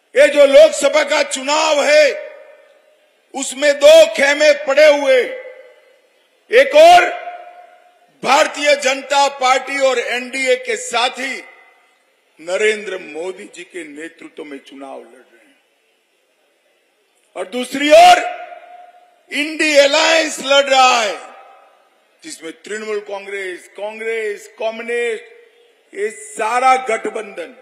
ये जो लोकसभा का चुनाव है उसमें दो खेमे पड़े हुए, एक और भारतीय जनता पार्टी और एनडीए के साथी नरेंद्र मोदी जी के नेतृत्व में चुनाव लड़ रहे हैं, और दूसरी ओर इंडी अलायंस लड़ रहा है जिसमें तृणमूल कांग्रेस, कम्युनिस्ट, ये सारा गठबंधन।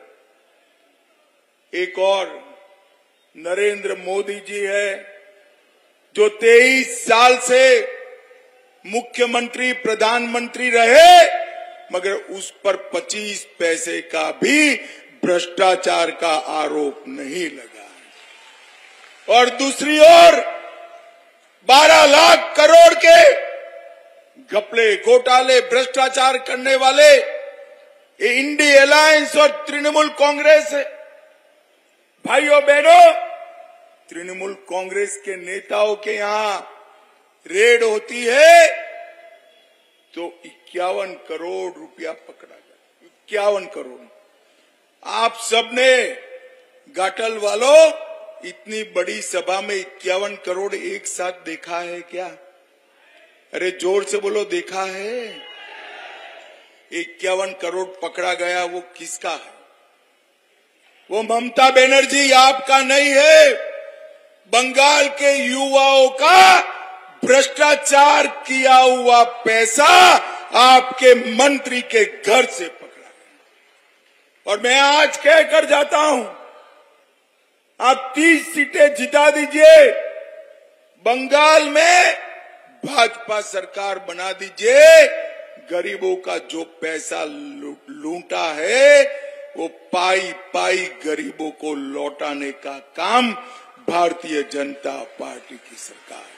एक और नरेंद्र मोदी जी है जो 23 साल से मुख्यमंत्री प्रधानमंत्री रहे, मगर उस पर 25 पैसे का भी भ्रष्टाचार का आरोप नहीं लगा है। और दूसरी ओर 12 लाख करोड़ के घपले, घोटाले, भ्रष्टाचार करने वाले ये इंडी अलायंस और तृणमूल कांग्रेस है। भाइयों बहनों, तृणमूल कांग्रेस के नेताओं के यहां रेड होती है तो 51 करोड़ रुपया पकड़ा गया। 51 करोड़। आप सबने घाटल वालों इतनी बड़ी सभा में 51 करोड़ एक साथ देखा है क्या? अरे जोर से बोलो, देखा है? 51 करोड़ पकड़ा गया, वो किसका है? वो ममता बनर्जी आपका नहीं है, बंगाल के युवाओं का भ्रष्टाचार किया हुआ पैसा आपके मंत्री के घर से पकड़ा गया। और मैं आज कहकर जाता हूं, आप 30 सीटें जिता दीजिए, बंगाल में भाजपा सरकार बना दीजिए, गरीबों का जो पैसा लूटा है वो पाई पाई गरीबों को लौटाने का काम भारतीय जनता पार्टी की सरकार